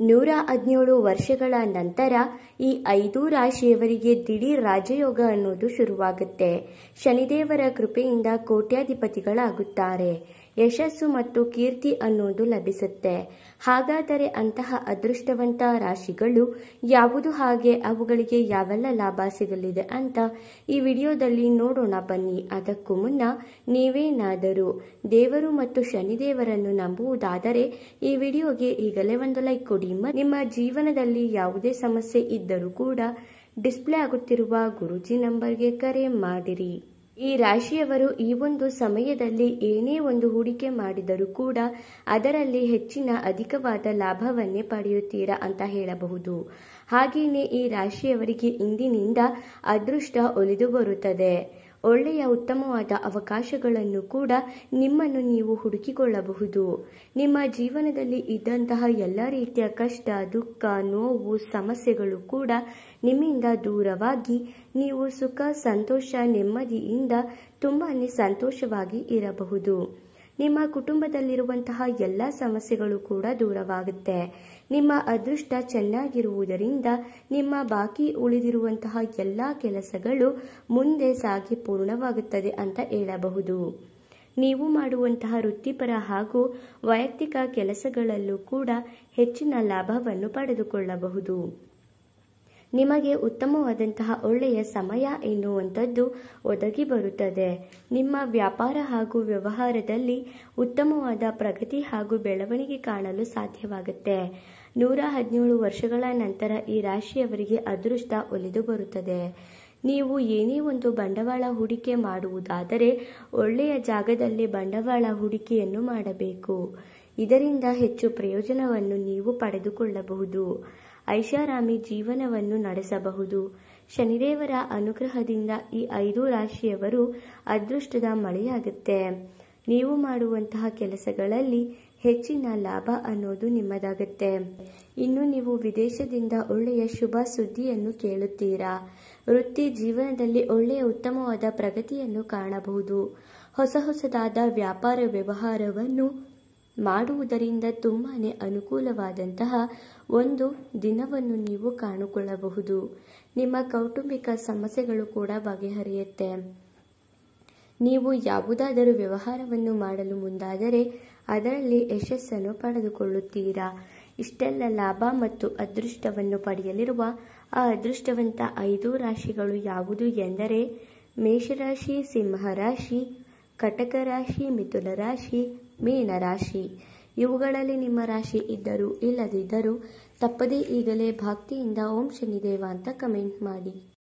117 ವರ್ಷಗಳ ನಂತರ ಈ 5 ರಾಶಿಯವರಿಗೆ ದಿಢೀರ್ ರಾಜಯೋಗ ಅನ್ನೋದು ಶುರುವಾಗುತ್ತೆ. ಶನಿದೇವರ ಕೃಪೆಯಿಂದ ಕೋಟ್ಯಾಧಿಪತಿಗಳಾಗುತ್ತಾರೆ. ಯಶಸ್ಸು ಮತ್ತು ಕೀರ್ತಿ ಅನ್ನೋದು ಲಭಿಸುತ್ತೆ. ಹಾಗಾದರೆ ಅಂತಹ ಅದೃಷ್ಟವಂತ ರಾಶಿಗಳು ಯಾವುದು, ಹಾಗೆ ಅವುಗಳಿಗೆ ಯಾವೆಲ್ಲ ಲಾಭ ಸಿಗಲಿದೆ ಅಂತ ಈ ವಿಡಿಯೋದಲ್ಲಿ ನೋಡೋಣ ಬನ್ನಿ. ಅದಕ್ಕೂ ಮುನ್ನ ನೀವೇನಾದರೂ ದೇವರು ಮತ್ತು ಶನಿದೇವರನ್ನು ನಂಬುವುದಾದರೆ ಈ ವಿಡಿಯೋಗೆ ಈಗಲೇ ಒಂದು ಲೈಕ್ ಕೊಡಿ. ನಿಮ್ಮ ಜೀವನದಲ್ಲಿ ಯಾವುದೇ ಸಮಸ್ಯೆ ಇದ್ದರೂ ಕೂಡ ಡಿಸ್ಪ್ಲೇ ಆಗುತ್ತಿರುವ ಗುರೂಜಿ ನಂಬರ್ಗೆ ಕರೆ ಮಾಡಿರಿ. ಈ ರಾಶಿಯವರು ಈ ಒಂದು ಸಮಯದಲ್ಲಿ ಏನೇ ಒಂದು ಹೂಡಿಕೆ ಮಾಡಿದರೂ ಕೂಡ ಅದರಲ್ಲಿ ಅಧಿಕವಾದ ಲಾಭವನ್ನೇ ಪಡೆಯುತ್ತೀರಾ ಅಂತ ಹೇಳಬಹುದು. ಹಾಗೆಯೇ ಈ ರಾಶಿಯವರಿಗೆ ಇಂದಿನಿಂದ ಅದೃಷ್ಟ ಒಲಿದು ಬರುತ್ತದೆ. ಒಳ್ಳೆಯ ಉತ್ತಮವಾದ ಅವಕಾಶಗಳನ್ನು ಕೂಡ ನಿಮ್ಮನ್ನು ನೀವು ಹುಡುಕಿಕೊಳ್ಳಬಹುದು. ನಿಮ್ಮ ಜೀವನದಲ್ಲಿ ಇದ್ದಂತಹ ಎಲ್ಲ ರೀತಿಯ ಕಷ್ಟ, ದುಃಖ, ನೋವು, ಸಮಸ್ಯೆಗಳು ಕೂಡ ನಿಮ್ಮಿಂದ ದೂರವಾಗಿ ನೀವು ಸುಖ, ಸಂತೋಷ, ನೆಮ್ಮದಿಯಿಂದ ತುಂಬಾನೇ ಸಂತೋಷವಾಗಿ ಇರಬಹುದು. ನಿಮ್ಮ ಕುಟುಂಬದಲ್ಲಿರುವಂತಹ ಎಲ್ಲ ಸಮಸ್ಯೆಗಳು ಕೂಡ ದೂರವಾಗುತ್ತೆ. ನಿಮ್ಮ ಅದೃಷ್ಟ ಚೆನ್ನಾಗಿರುವುದರಿಂದ ನಿಮ್ಮ ಬಾಕಿ ಉಳಿದಿರುವಂತಹ ಎಲ್ಲ ಕೆಲಸಗಳು ಮುಂದೆ ಸಾಗಿ ಪೂರ್ಣವಾಗುತ್ತದೆ ಅಂತ ಹೇಳಬಹುದು. ನೀವು ಮಾಡುವಂತಹ ವೃತ್ತಿಪರ ಹಾಗೂ ವೈಯಕ್ತಿಕ ಕೆಲಸಗಳಲ್ಲೂ ಕೂಡ ಹೆಚ್ಚಿನ ಲಾಭವನ್ನು ಪಡೆದುಕೊಳ್ಳಬಹುದು. ನಿಮಗೆ ಉತ್ತಮವಾದಂತಹ ಒಳ್ಳೆಯ ಸಮಯ ಎನ್ನುವಂಥದ್ದು ಒದಗಿ ಬರುತ್ತದೆ. ನಿಮ್ಮ ವ್ಯಾಪಾರ ಹಾಗೂ ವ್ಯವಹಾರದಲ್ಲಿ ಉತ್ತಮವಾದ ಪ್ರಗತಿ ಹಾಗೂ ಬೆಳವಣಿಗೆ ಕಾಣಲು ಸಾಧ್ಯವಾಗುತ್ತೆ. 117 ವರ್ಷಗಳ ನಂತರ ಈ ರಾಶಿಯವರಿಗೆ ಅದೃಷ್ಟ ಒಲಿದು ಬರುತ್ತದೆ. ನೀವು ಏನೇ ಒಂದು ಬಂಡವಾಳ ಹೂಡಿಕೆ ಮಾಡುವುದಾದರೆ ಒಳ್ಳೆಯ ಜಾಗದಲ್ಲಿ ಬಂಡವಾಳ ಹೂಡಿಕೆಯನ್ನು ಮಾಡಬೇಕು. ಇದರಿಂದ ಹೆಚ್ಚು ಪ್ರಯೋಜನವನ್ನು ನೀವು ಪಡೆದುಕೊಳ್ಳಬಹುದು. ಐಷಾರಾಮಿ ಜೀವನವನ್ನು ನಡೆಸಬಹುದು. ಶನಿದೇವರ ಅನುಗ್ರಹದಿಂದ ಈ 5 ರಾಶಿಯವರು ಅದೃಷ್ಟದ ಮಳೆಯಾಗುತ್ತೆ. ನೀವು ಮಾಡುವಂತಹ ಕೆಲಸಗಳಲ್ಲಿ ಹೆಚ್ಚಿನ ಲಾಭ ಅನ್ನೋದು ನಿಮ್ಮದಾಗುತ್ತೆ. ಇನ್ನು ನೀವು ವಿದೇಶದಿಂದ ಒಳ್ಳೆಯ ಶುಭ ಸುದ್ದಿಯನ್ನು ಕೇಳುತ್ತೀರಾ. ವೃತ್ತಿ ಜೀವನದಲ್ಲಿ ಒಳ್ಳೆಯ ಉತ್ತಮವಾದ ಪ್ರಗತಿಯನ್ನು ಕಾಣಬಹುದು. ಹೊಸದಾದ ವ್ಯಾಪಾರ ವ್ಯವಹಾರವನ್ನು ಮಾಡುವುದರಿಂದ ತುಂಬಾನೇ ಅನುಕೂಲವಾದಂತಹ ಒಂದು ದಿನವನ್ನು ನೀವು ಕಾಣಿಕೊಳ್ಳಬಹುದು. ನಿಮ್ಮ ಕೌಟುಂಬಿಕ ಸಮಸ್ಯೆಗಳು ಕೂಡ ಬಗೆಹರಿಯುತ್ತೆ. ನೀವು ಯಾವುದಾದರೂ ವ್ಯವಹಾರವನ್ನು ಮಾಡಲು ಮುಂದಾದರೆ ಅದರಲ್ಲಿ ಯಶಸ್ಸನ್ನು ಪಡೆದುಕೊಳ್ಳುತ್ತೀರಾ. ಇಷ್ಟೆಲ್ಲ ಲಾಭ ಮತ್ತು ಅದೃಷ್ಟವನ್ನು ಪಡೆಯಲಿರುವ ಆ ಅದೃಷ್ಟವಂತ 5 ರಾಶಿಗಳು ಯಾವುದು ಎಂದರೆ ಮೇಷರಾಶಿ, ಸಿಂಹರಾಶಿ, ಕಟಕ ರಾಶಿ, ಮಿಥುನ ರಾಶಿ, ಮೀನ ರಾಶಿ. ಇವುಗಳಲ್ಲಿ ನಿಮ್ಮ ರಾಶಿ ಇದ್ದರೂ ಇಲ್ಲದಿದ್ದರೂ ತಪ್ಪದೇ ಈಗಲೇ ಭಕ್ತಿಯಿಂದ ಓಂ ಶನಿದೇವ ಅಂತ ಕಮೆಂಟ್ ಮಾಡಿ.